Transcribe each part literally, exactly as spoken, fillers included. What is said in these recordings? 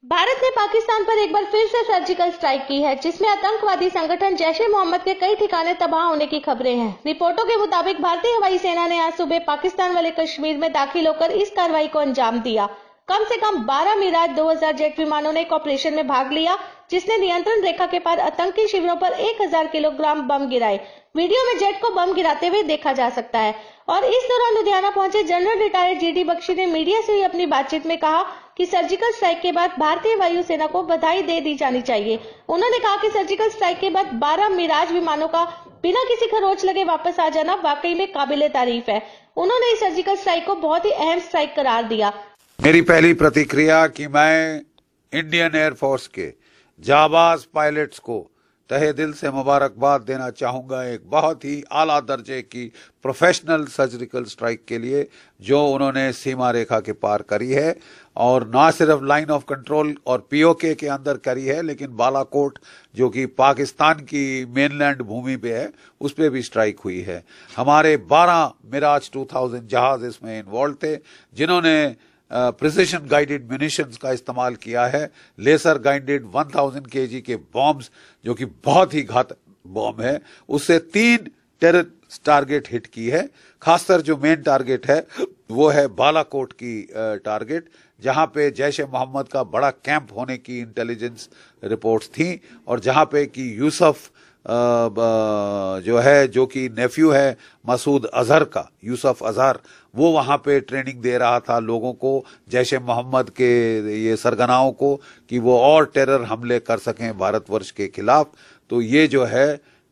भारत ने पाकिस्तान पर एक बार फिर से सर्जिकल स्ट्राइक की है, जिसमें आतंकवादी संगठन जैश ए मोहम्मद के कई ठिकाने तबाह होने की खबरें हैं। रिपोर्टों के मुताबिक भारतीय हवाई सेना ने आज सुबह पाकिस्तान वाले कश्मीर में दाखिल होकर इस कार्रवाई को अंजाम दिया। कम से कम बारह मिराज दो हज़ार जेट विमानों ने एक ऑपरेशन में भाग लिया, जिसने नियंत्रण रेखा के पार आतंकी शिविरों पर एक हज़ार किलोग्राम बम गिराए। वीडियो में जेट को बम गिराते हुए देखा जा सकता है। और इस दौरान लुधियाना पहुंचे जनरल रिटायर्ड जीडी बख्शी ने मीडिया से हुई अपनी बातचीत में कहा कि सर्जिकल स्ट्राइक के बाद भारतीय वायुसेना को बधाई दे दी जानी चाहिए। उन्होंने कहा कि सर्जिकल स्ट्राइक के बाद बारह मिराज विमानों का बिना किसी खरोच लगे वापस आ जाना वाकई में काबिले तारीफ है। उन्होंने इस सर्जिकल स्ट्राइक को बहुत ही अहम स्ट्राइक करार दिया। मेरी पहली प्रतिक्रिया कि मैं इंडियन एयरफोर्स के जाबाज पायलट्स को तहे दिल से मुबारकबाद देना चाहूँगा, एक बहुत ही आला दर्जे की प्रोफेशनल सर्जिकल स्ट्राइक के लिए जो उन्होंने सीमा रेखा के पार करी है, और ना सिर्फ लाइन ऑफ कंट्रोल और पीओके के अंदर करी है, लेकिन बालाकोट जो कि पाकिस्तान की मेनलैंड भूमि पे है उस पर भी स्ट्राइक हुई है। हमारे बारह मिराज दो हज़ार जहाज इसमें इन्वॉल्व थे, जिन्होंने प्रिसिशन गाइडेड म्यूनिशंस का इस्तेमाल किया है, लेसर गाइडेड एक हज़ार केजी के बॉम्ब्स जो कि बहुत ही घातक बॉम्ब है, उससे तीन टेरर टारगेट हिट की है। खासकर जो मेन टारगेट है वो है बालाकोट की टारगेट, जहां पे जैश ए मोहम्मद का बड़ा कैंप होने की इंटेलिजेंस रिपोर्ट्स थी, और जहां पे कि यूसुफ जो है जो कि नेफ्यू है मसूद अजहर का, यूसुफ अजहर, वो वहाँ पे ट्रेनिंग दे रहा था लोगों को, जैश ए मोहम्मद के ये सरगनाओं को, कि वो और टेरर हमले कर सकें भारतवर्ष के खिलाफ। तो ये जो है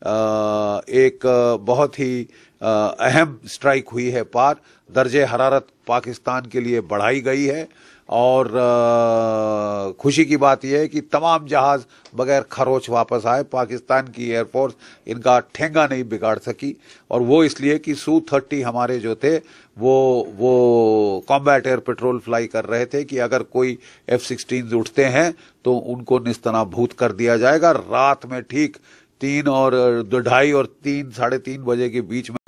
एक बहुत ही अहम स्ट्राइक हुई है पार। दर्जे हरारत पाकिस्तान के लिए बढ़ाई गई है, और खुशी की बात यह है कि तमाम जहाज बगैर खरोच वापस आए। पाकिस्तान की एयरफोर्स इनका ठेंगा नहीं बिगाड़ सकी, और वो इसलिए कि सू थर्टी हमारे जो थे वो वो कॉम्बैट एयर पेट्रोल फ्लाई कर रहे थे कि अगर कोई एफ सिक्सटीन उठते हैं तो उनको निस्तनाभूत कर दिया जाएगा। रात में ठीक तीन और ढाई और तीन साढ़े तीन बजे के बीच में